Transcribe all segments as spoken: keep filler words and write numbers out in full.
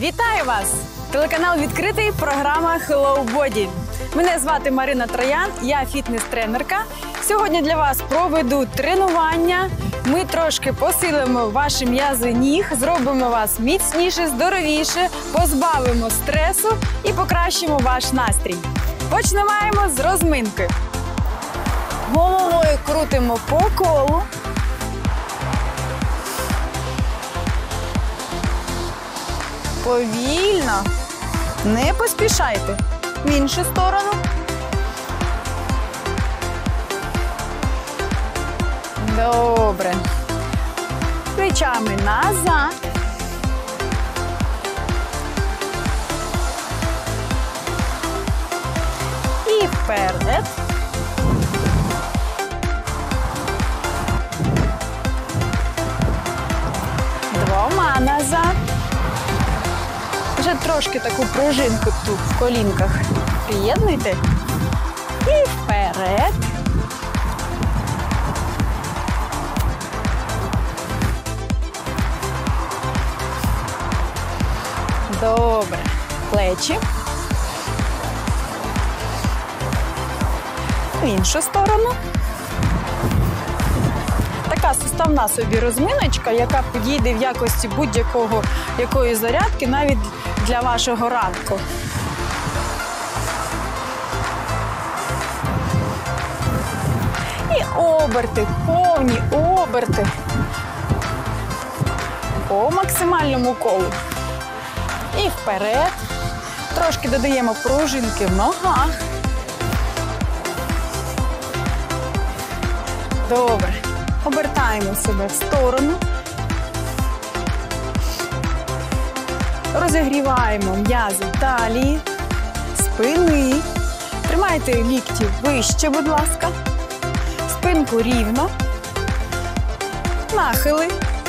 Вітаю вас! Телеканал «Відкритий», програма Hello Body. Мене звати Марина Троян, я фітнес-тренерка. Сьогодні для вас проведу тренування. Ми трошки посилимо ваші м'язи ніг, зробимо вас міцніше, здоровіше, позбавимо стресу і покращимо ваш настрій. Починаємо з розминки. Головою крутимо по колу. Повільно. Не поспішайте. В іншу сторону. Добре. Плечами назад. І вперед. Двома назад. Вже трошки таку пружинку тут в колінках приєднуйте. І вперед. Добре. Плечі. В іншу сторону. Така суставна собі розминочка, яка підійде в якості будь-якого якої зарядки, навіть для вашого ранку. І оберти, повні оберти по максимальному колу. І вперед. Трошки додаємо пружинки в ногах. Добре. Обертаємо себе в сторону. Розігріваємо м'язи талії, спини. Тримайте лікті вище, будь ласка. Спинку рівно. Нахили.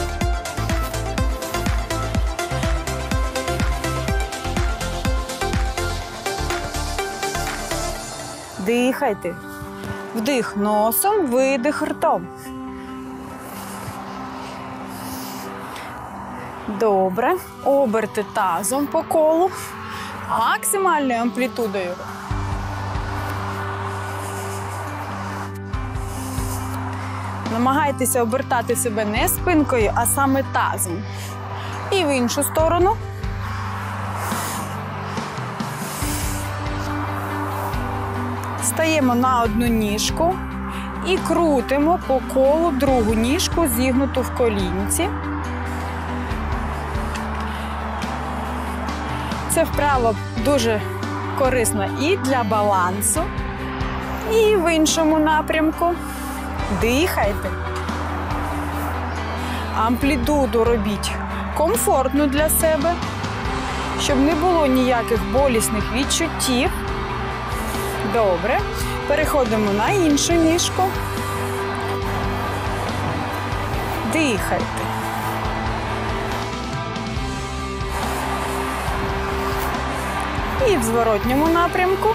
Дихайте. Вдих носом, видих ртом. Добре. Оберти тазом по колу. Максимальною амплітудою. Намагайтеся обертати себе не спинкою, а саме тазом. І в іншу сторону. Стаємо на одну ніжку і крутимо по колу другу ніжку, зігнуту в колінці. Це вправа дуже корисна і для балансу, і в іншому напрямку. Дихайте. Амплітуду робіть комфортну для себе, щоб не було ніяких болісних відчуттів. Добре. Переходимо на іншу ніжку. Дихайте. І в зворотньому напрямку.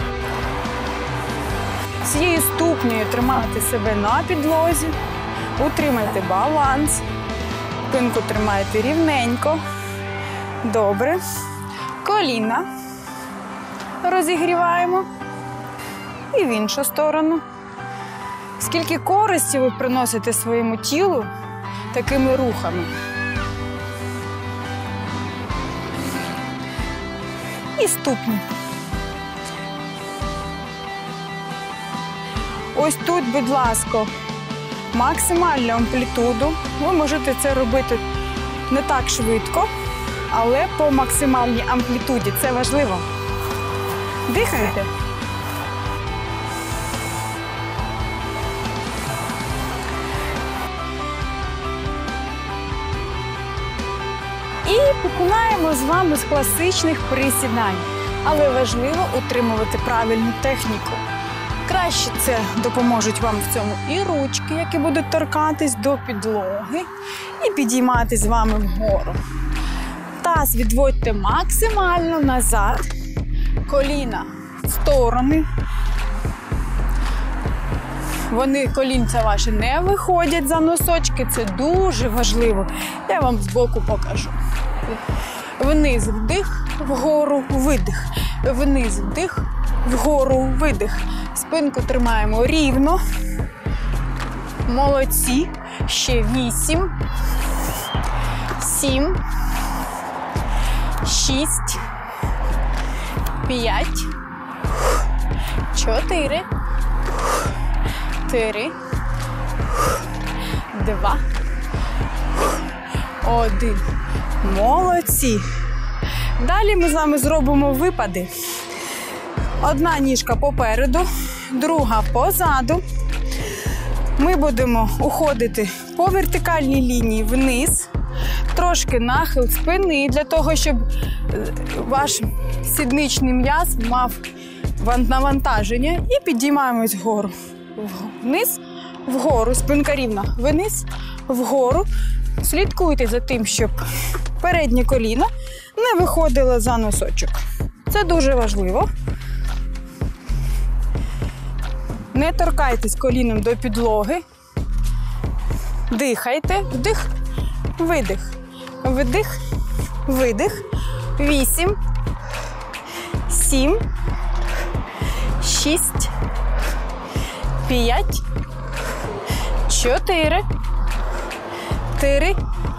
Цією ступнею тримайте себе на підлозі. Утримайте баланс. Спинку тримайте рівненько. Добре. Коліна розігріваємо. І в іншу сторону. Скільки користі ви приносите своєму тілу такими рухами. І ступні. Ось тут, будь ласка, максимальну амплітуду. Ви можете це робити не так швидко, але по максимальній амплітуді. Це важливо. Дихайте. І починаємо з вами з класичних присідань. Але важливо утримувати правильну техніку. Краще це допоможуть вам в цьому і ручки, які будуть торкатись до підлоги, і підійматись з вами вгору. Таз відводьте максимально назад, коліна в сторони. Вони, колінця ваші, не виходять за носочки, це дуже важливо. Я вам збоку покажу. Вниз, вдих, вгору, видих. Вниз, вдих, вгору, видих. Спинку тримаємо рівно. Молодці. Ще вісім. Сім. Шість. П'ять. Чотири. Три. Два. Один. Молодці. Далі ми з вами зробимо випади. Одна ніжка попереду, друга позаду. Ми будемо уходити по вертикальній лінії вниз. Трошки нахил спини, для того, щоб ваш сідничний м'яз мав навантаження. І підіймаємось вгору. Вниз, вгору, спинка рівна. Вниз, вгору. Слідкуйте за тим, щоб переднє коліно не виходило за носочок. Це дуже важливо. Не торкайтесь коліном до підлоги. Дихайте. Вдих, видих. Вдих, видих. Вісім. Сім. Шість. П'ять. Чотири. Три.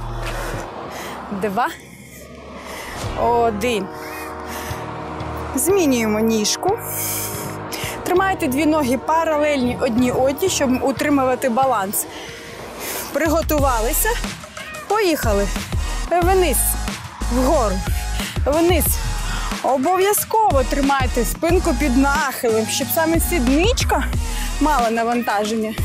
Два. Один. Змінюємо ніжку. Тримайте дві ноги паралельні одній одній, щоб утримувати баланс. Приготувалися. Поїхали. Вниз, вгору, вниз. Обов'язково тримайте спинку під нахилом, щоб саме сідничка мала навантаження.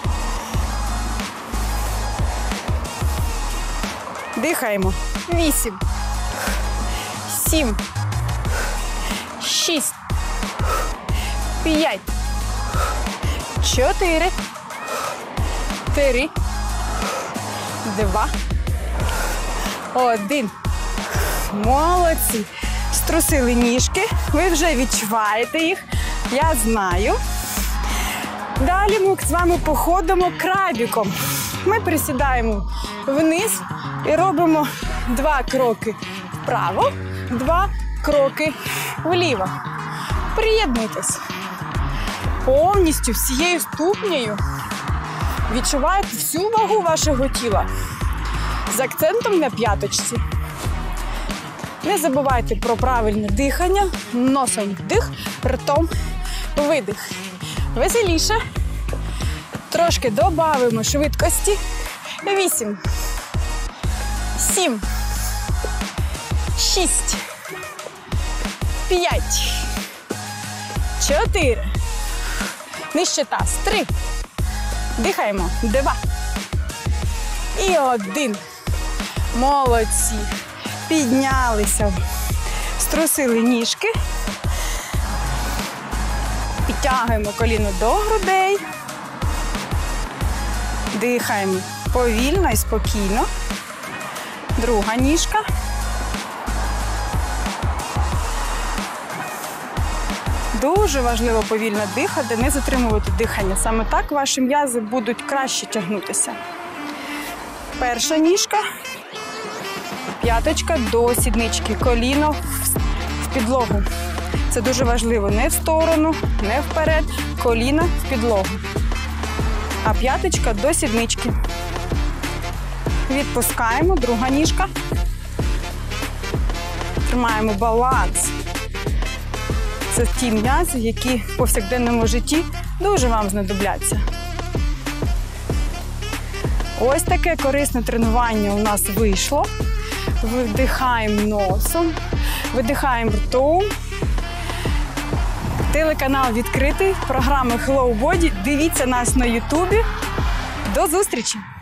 Дихаємо. Вісім. Сім. Шість. П'ять. Чотири. Три. Два. Один. Молодці. Струсили ніжки. Ви вже відчуваєте їх. Я знаю. Далі ми з вами походимо крабіком. Ми присідаємо вниз і робимо два кроки вправо, два кроки вліво. Приєднуйтесь. Повністю всією ступнею відчуваєте всю вагу вашого тіла з акцентом на п'яточці. Не забувайте про правильне дихання. Носом вдих, ртом видих. Веселіше. Трошки додаємо швидкості. Вісім. Сім. Шість. П'ять. Чотири. Нижче таз. Три. Дихаємо. Два. І один. Молодці. Піднялися. Струсили ніжки. Підтягуємо коліно до грудей. Дихаємо повільно і спокійно. Друга ніжка. Дуже важливо повільно дихати, не затримувати дихання. Саме так ваші м'язи будуть краще тягнутися. Перша ніжка. П'яточка до сіднички. Коліно в підлогу. Це дуже важливо. Не в сторону, не вперед. Коліно в підлогу. А п'яточка до сіднички. Відпускаємо. Друга ніжка. Тримаємо баланс. Це ті м'язи, які в повсякденному житті дуже вам знадобляться. Ось таке корисне тренування у нас вийшло. Вдихаємо носом, видихаємо ртом. Телеканал відкритий, програма Hello Body. Дивіться нас на ютубі. До зустрічі!